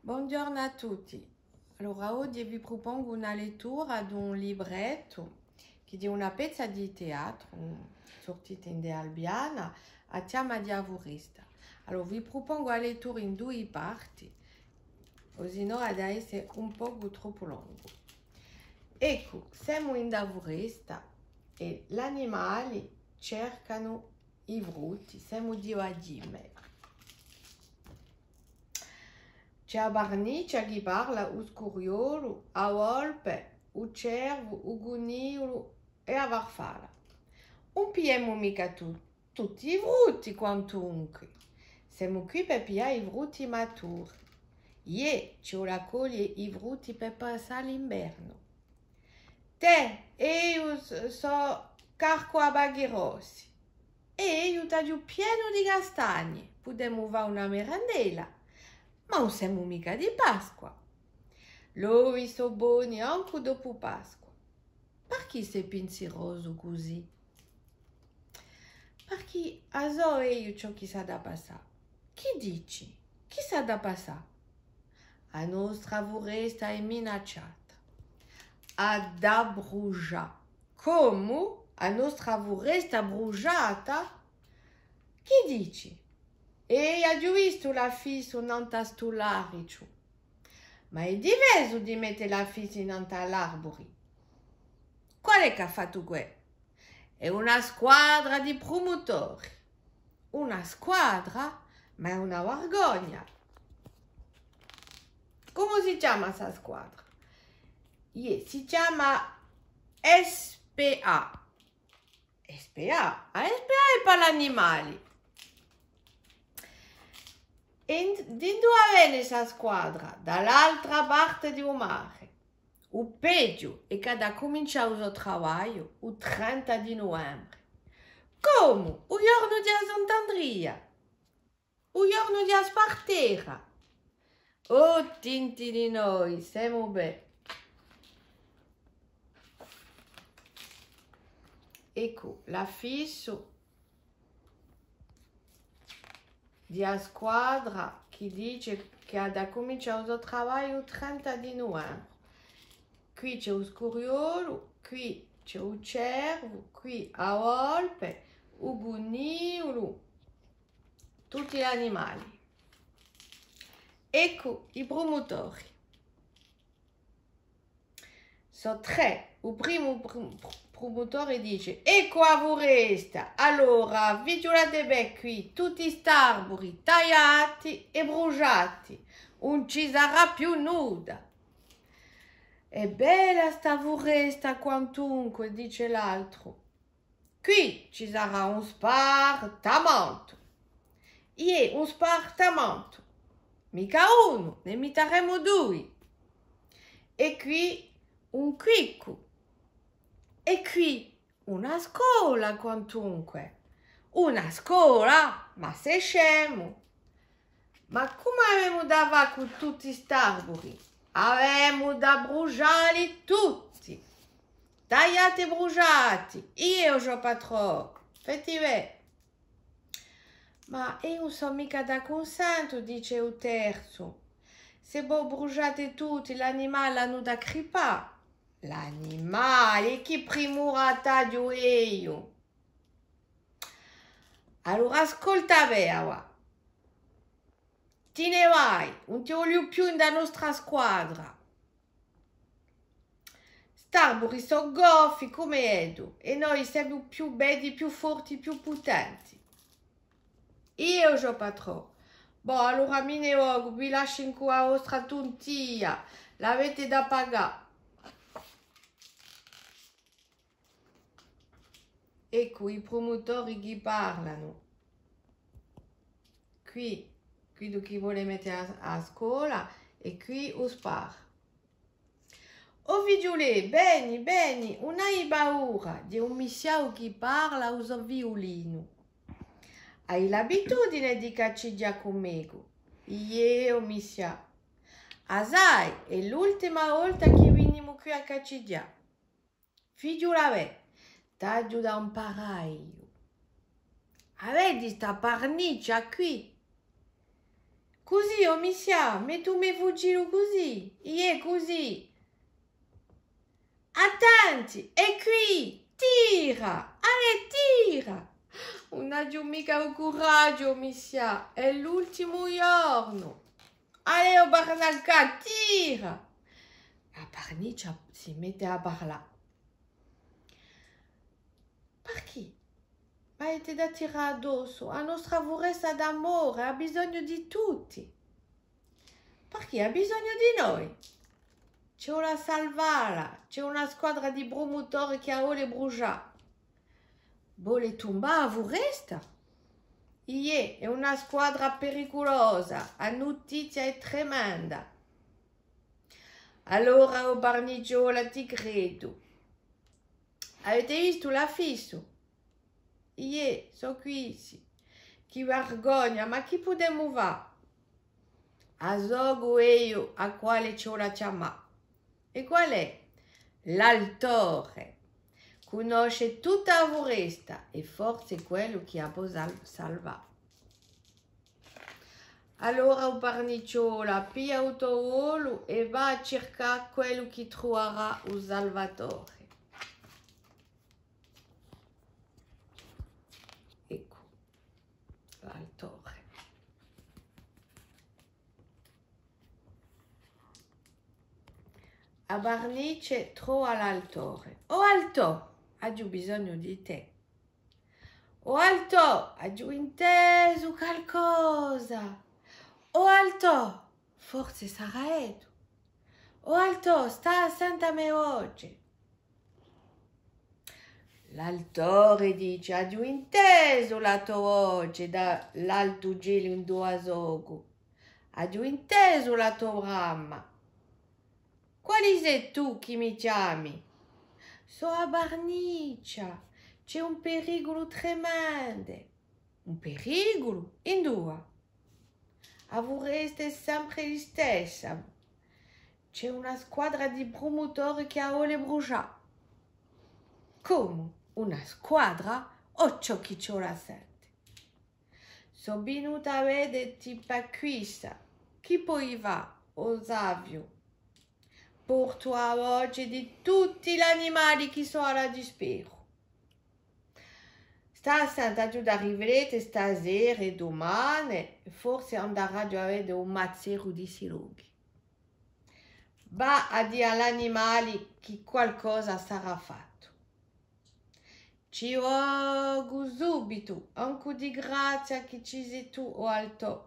Buongiorno a tutti. Allora, oggi vi propongo una lettura di un libretto che è una pezza di teatro sortita in De Albiana a tema di avorista. Allora, vi propongo la lettura in due parti, così non ad essere un po' troppo lungo. Ecco, siamo in avorista e gli animali cercano i frutti, siamo di agime. C'è a barniccia che parla o scuriolo, a volpe, o cervo, o guniolo e a farfalla. Non pigliamo mica tutti i frutti quantunque. Siamo qui per pigliare i frutti maturi. Ci raccogliere i frutti per passare l'inverno. Io so carco a baghi rossi. E io taglio pieno di castagne. Potremmo fare una merendela. Ma non siamo mica di Pasqua. L'uovo sono buoni anche dopo Pasqua. Perché sei pensieroso così? Perché a so io ciò che sa da passare. Chi dici? Chi sa da passare? La nostra foresta è minacciata. Ad abbruciare. Come? La nostra foresta bruciata? Chi dici? E ho visto la fissa in stolarico. Ma è diverso di mettere la fissa in all'arbore. Qual è che ha fatto questo? È una squadra di promotori. Una squadra? Ma è una vergogna. Come si chiama questa squadra? Si chiama SPA. SPA? SPA è per gli animali. E di dove viene questa squadra? Dall'altra parte del mare. O peggio è che da cominciare il lavoro il 30 di novembre. Come? Il giorno di Sant'Andrea. Il giorno di Spartera. Oh, tinti di noi, siamo bene. Ecco, la fisso di a squadra che dice che ha da cominciare il lavoro il 30 di novembre. Qui c'è lo scuriolo, qui c'è il cervo, qui la volpe, il guniolo, tutti gli animali. Ecco i promotori. Sono tre. Il primo promotore dice: ecco la foresta. Allora, vigilate bene qui, tutti questi arbori tagliati e bruciati. Non ci sarà più nuda. È bella sta foresta quantunque, dice l'altro. Qui ci sarà un spartamento. Un spartamento. Mica uno, ne metteremo due. E qui un quicco. E qui una scuola quantunque. Una scuola? Ma sei scemo. Ma come abbiamo da fare con tutti questi arbori? Avevamo da bruciarli tutti. Tagliati e bruciati. Io c'ho patrò. Fatti vedere. Ma io non so mica da consento, dice il terzo. Se voi bruciate tutti, l'animale hanno da crepare. L'animale, chi prima taglio io? Allora ascolta bene. Te ne vai, non ti voglio più nella nostra squadra. St'arbori sono goffi come Edo e noi siamo più belli, più forti, più potenti. Io c'ho patrò. Boh, allora mi ne occupo, vi lascio in qua la vostra tontia. L'avete da pagare. Ecco i promotori che parlano. Qui chi vuole mettere a scuola e qui o spar. O figliole, bene, non hai paura di un misciao che parla usa violino. Hai l'abitudine di cacciare con me? Io misciao. Sai, è l'ultima volta che veniamo qui a cacciare. Figliola me, taglio da un paraio. Vedi sta parniccia qui? Così oh misia, me tu mi fuggino così, io così. Attenti, è qui, tira, tira. Non ho mica il coraggio, misia, è l'ultimo giorno. Allez, Barnaca, tira. La Barniccia si mette a parlare. Perché? Ma avete da tirare addosso, la nostra foresta d'amore ha bisogno di tutti. Perché ha bisogno di noi. C'è una salvala, c'è una squadra di promotori che vuole bruciare. Vuole tombare la foresta? È una squadra pericolosa, la notizia è tremenda. Allora, Barnigiola, ti credo. Avete visto l'affisso? Sono qui. Che vergogna, ma chi potremmo fare? A Zogo e io, a quale c'ho la chiamata. E qual è? L'altore. Conosce tutta la foresta e forse è quello che ha salvato. Allora un parnicciola pia il tavolo e va a cercare quello che troverà il Salvatore. Ecco, l'altore. A Barnice trova l'altore. Oh Alto, ha giù bisogno di te. Oh Alto, ha giù inteso qualcosa. Oh Alto, forse sarà Edo. Oh Alto, sta attento a me oggi. L'altore dice, ha giù inteso la tua voce dall'alto gelo in Duasogo. Ha giù inteso la tua brama. Quali sei tu che mi chiami? So a Barniccia, c'è un pericolo tremendo. Un pericolo? In due? A foresta è sempre la stessa. C'è una squadra di promotori che vuole bruciare. Come? Una squadra? O ciò che c'ho la sente? Sono venuta a vederti per questa. Chi poi va? Osavio. Porto a voce di tutti gli animali che sono alla dispero. Stasera arriverete stasera e domani, forse andrà a vedere un mazzero di siloghi. Va a dire agli animali che qualcosa sarà fatto. Ci auguro subito, anche di grazia che ci sei tu, o Alto.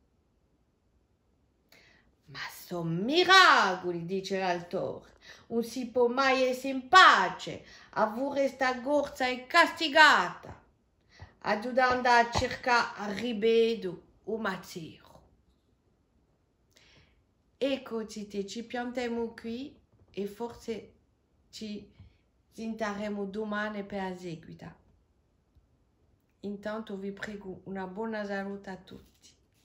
Ma sono miracoli, dice l'altore. Non si può mai essere in pace. A foresta gorza è castigata. Aiutando a cercare a ripeto un mazzero. Eccoci, ci piantiamo qui e forse ci sentiremo domani per la seguita. Intanto vi prego una buona salute a tutti.